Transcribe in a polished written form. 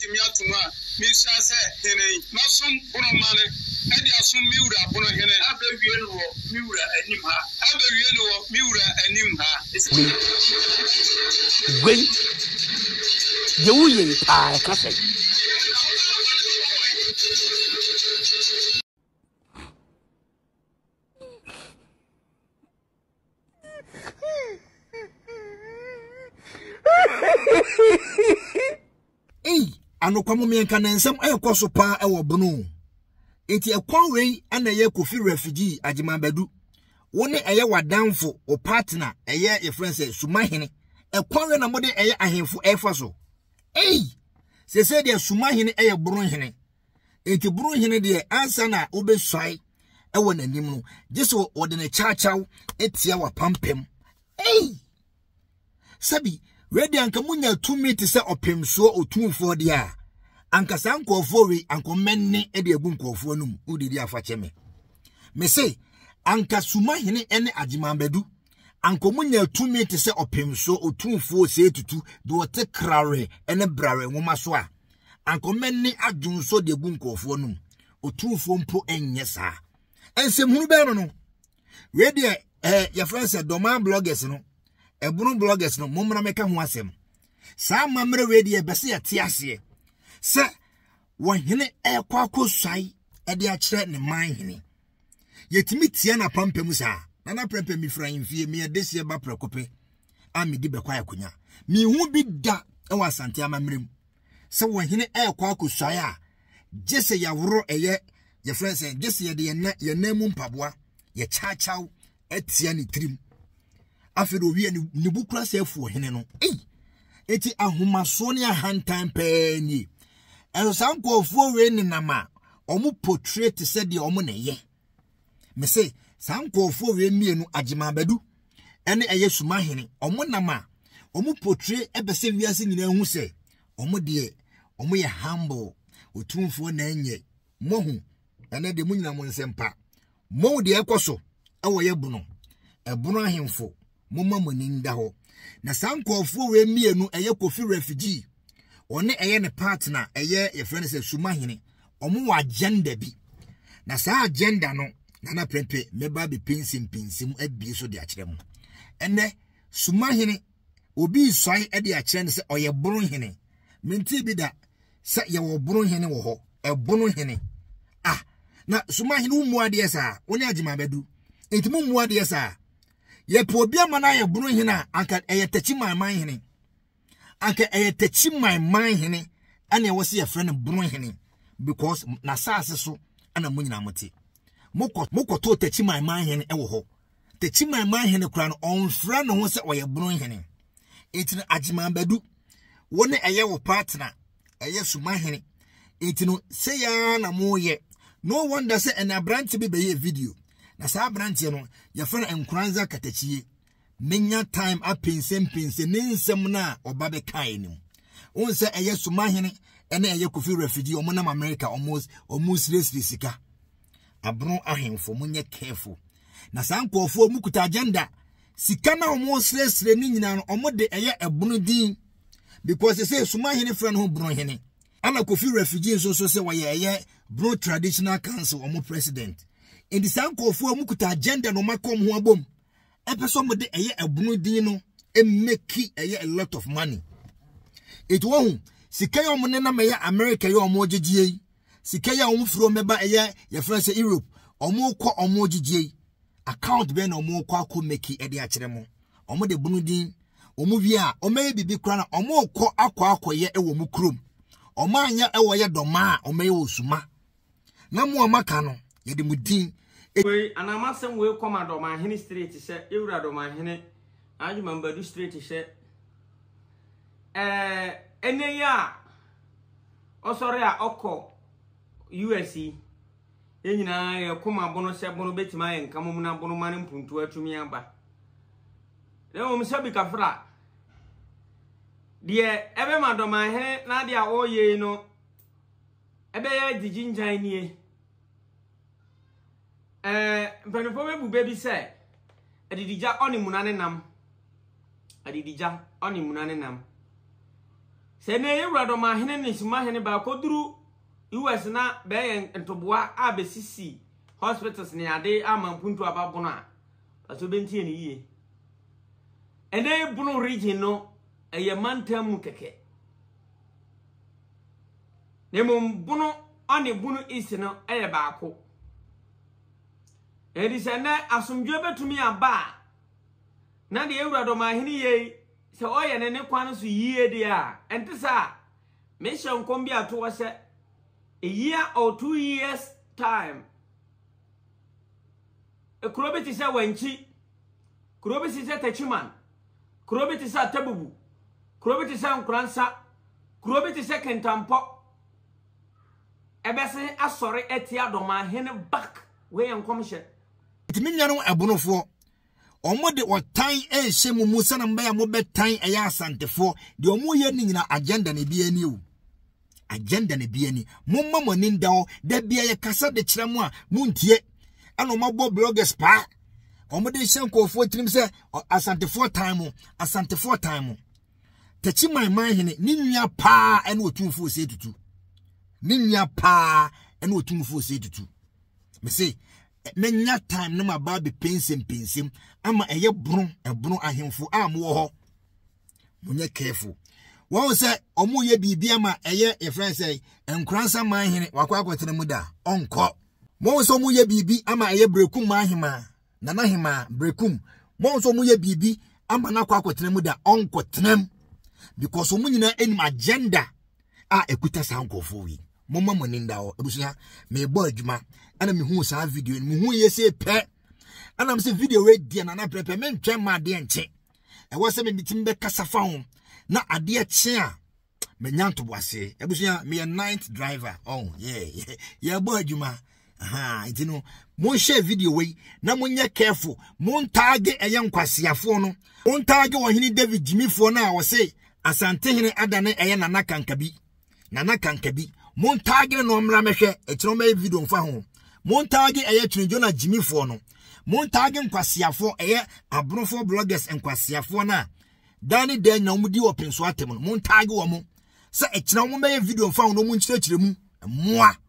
Timiatuma, Miss Sase, Masum Bunamane, and the Asum Mura, Bunahene, Abbey, Mura, and Nimha, Abbey, Mura, and Nimha. Wait, you are Cassie. Anokwamo mienka na nsem ayekoso pa ewo bunu enti ekwan wei ana ye kofi refugee Dormaa Badu woni eye wadanfo o partner eye ye friend say sumahene ekwan we na mode eye ahemfo efa so se de sumahene eye burunhene enti burunhene de ansa na obeswai ewo nanim no jeso wode ne chachaw etia wa pampem sabi Ready anka munya 2 meters se opem so otumfo de a anka sankofo we anko menne e de agu nkofo num udidi afache me say anka sumahene ene Dormaa Badu anko munya 2 meters se opem so otumfo se tutu de wote krare ene brare nwoma so a anko menne adwun so de agu nkofo num otumfo mpo enye sa ensem hunu be no ready your friends Dormaa bloggers no ebunu bloggers no momra meka ho asem sa mamre we de bese yete ase se wohene ekwa kosai e de a kire ne manhene yetimi tie na pampam sa na pampam mi fra mfie me desie ba prekope amedi bekwa yakonya mi hu bi da e wasante amamrem se wohene ekwa kosai a jese yawro eye ye friends jese ye de ye namu mpaboa ye chachaw etia ni trim afedo wi ni bukura sefu hene no eti ahomaso ne ahantan pani eno sankofo we ni nama omu portrait se de omu ne ye me say sankofo we mienu Dormaa Badu ene eye sumahene omu nama omu portrait ebese wiase nyina hu se omu de omu ye humble otumfo na enye mohu ene de munyina mo nsempa mo de ekoso ewo ye bunu ebunu ahemfo mumma moninda ho na sankofo we mienu eye kofi refugee one eye ne partner eye ye friend say sumahene omu wa agenda bi na sa agenda no na prempe meba be pinsim abi so de akire mu ene sumahene obi swai e de akire ne se oye burunhene minti bi da se ye wo burunhene wo ho e burunhene na sumahene umu ade esa woni Dormaa Badu entimu mu ade esa ye probia mana ye bunu hina anka eye tachi my hene anka eye tachi my hene ane wo se ye friend bunu hene because na saase so ana munyina mote mokoto tachi my hene e wo ho tachi my hene kura no on fra no ho se oye bunu hene etino Dormaa Badu woni eye wo partner eye sumahene etino se ya na mo ye no wonder say en abrant bi be ye video na sa branche no ya fere enkranza katachie menya time apensem ne nsem na oba be kai nim onse eye sumahene ene eye kofi refugee omo na America almost sika abro ahemfo munye careful na sa nkofo mukuta agenda sika na omo sresre ni nyina no omo de eye ebunu din because say sumahene friend ho bro hene ana kofi refugee so say wa ye bro traditional council omo president in the sankofo mukuta agenda no makom ho abom epeso mo de eye ebunu din no e make eye a lot of money it won sika yo mo ne na me America yo mo gigie sika ya omo fro meba eye ye friend say Europe omo kọ omo gigie account be na omo kọ akọ make e de akire mo omo de bunu din omo wi a omo ye bibi kra na omo kọ akọ ye e wo mu krom omo anya e wo ye doma omo ye osuma na mo amaka no ye de mudin we anamasem we koma Dormaa hene street se ewura Dormaa hene Dormaa Badu street se ene ya osore a okọ USC enyina ye koma bono se bono betima ye nkamo mu na bono mane mpuntu atumi aba le o msabi kafra de ebe ma Dormaa hene na de a oye no ebe ya dijinjan nie mpanifo be bube bi se adidija oni munane nam se ne yewura Dormaa ne sumahene ba koduru US na be ntoboa abesisi hospitals ne ade amampuntu ababona aso bentie ne yie ene bunu region no eye mantam keke nemum bunu ane bunu isi no eye baako edi se ne asomdwe betumi aba na de yewura Dormaa ye se oye ne kwan so yie de a ente sa me hyenkom bi ato wo se a year or 2 years time e kurobeti se wanchi kurobeti se tachiman kurobeti se tabubu kurobeti se nkransa kurobeti se kentampo ebese asore etia Dormaa back we yankom hye timinyano abunofo omode otan ehye mumu sana mba ya mobetan eya asantefo de omuye ni nyina agenda ne bia ni o agenda ne bia ni momma moni ndawo da bia ye kasa de kiremu a muntie ana omabo bloggers pa omode hyenkofo tirim se asantefo time tachi man hene ni nua pa ene otumfo se tutu ni nua pa ene otumfo se tutu me say menya time no ma be pensem ama eye brono ahemfo amwo ho munye careful won say omuye bibia ama eye e friend say enkransa man hene wakwakwetene mu da onko mo so muye bibi ama eye brekum man hema nana hema brekum mo so muye bibi ama na kwakwetene mu da onko tenem because omunyina enim agenda a ekuta sankofo wi momma moninda o ebusuya me bo adwuma ana me hu sa video me hu yese pe ana me se video we dia na prepe me ntwen ma de enche e wo se me bitim be kasa fa ho na ade che a me nyanto boase ebusuya me night driver oh yeah bo adwuma itino mo share video we na monye careful mon tag eye nkwasiafo no on tag wo hini David Jimifo na wo se asante hene adane eye nana kankabi mon tag no mra mehwe etino me video mfa ho mon tag eye twinjona Jimifo no mon tag nkwasiafo eye abronfo bloggers nkwasiafo na dani de nya omudi open so atem no mon tag wo mo se etino mo me video mfa ho no mo nchire mu moa